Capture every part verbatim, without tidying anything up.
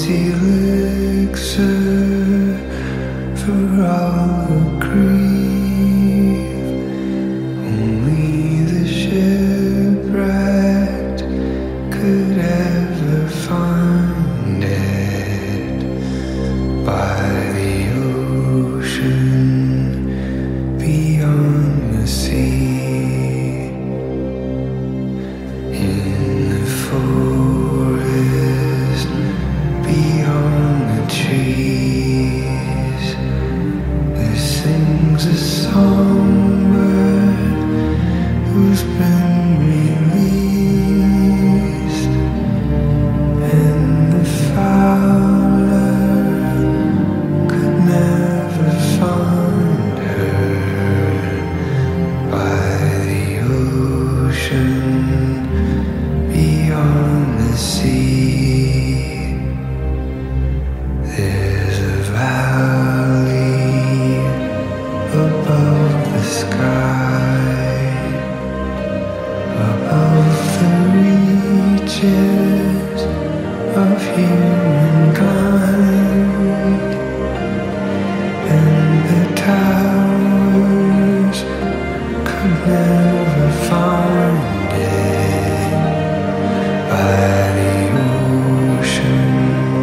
elixir for all who grieve. Only the shipwrecked could ever find it. By the ocean, beyond the sea, in the forest, beyond the trees, there sings a songbird who's been released, and the fowler could never find her. By the ocean, beyond the sea, there's a valley above the sky, above the reaches of humankind, and the towers could never find it. By the ocean,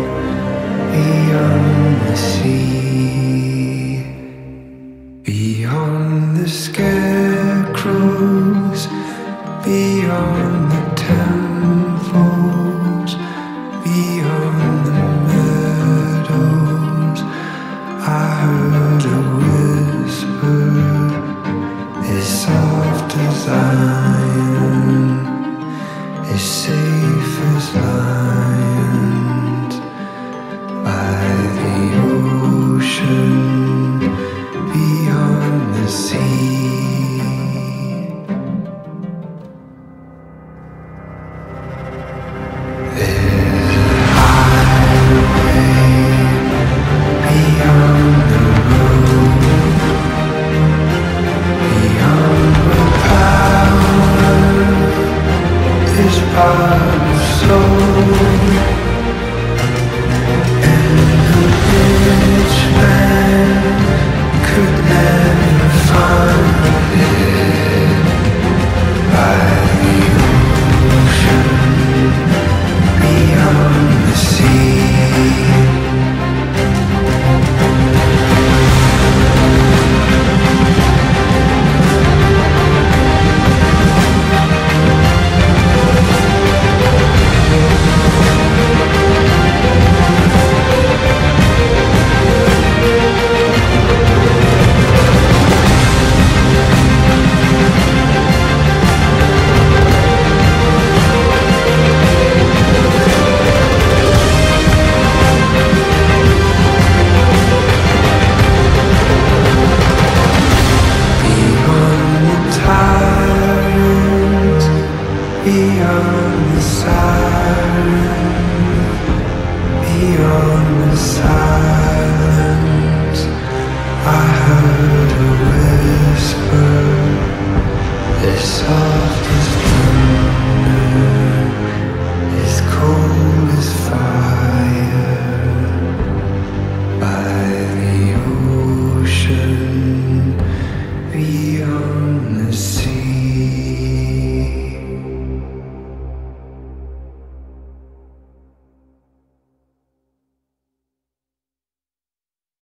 beyond the sea, beyond the scarecrows, beyond the temples, beyond the meadows, I heard a whisper as soft as iron, as safe as lion.